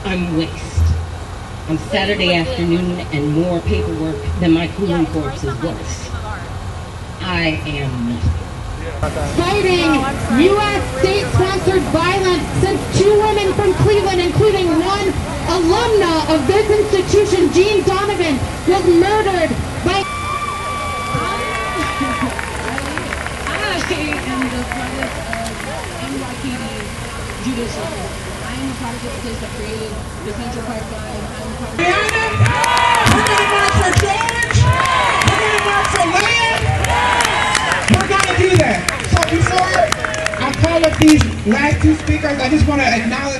I'm waste. On Saturday afternoon and more paperwork than my cooling corpse is worth. I am nothing. Fighting U.S. state-sponsored violence since 2 women from Cleveland, including one alumna of this institution, Jean Donovan, was murdered by... I am the product of NYPD judicial. I am the product of the case that created the Central Pipeline. I'm the product of... We're going to march for George! We're going to march for land! We're going to do that. So before I call up these last 2 speakers, I just want to acknowledge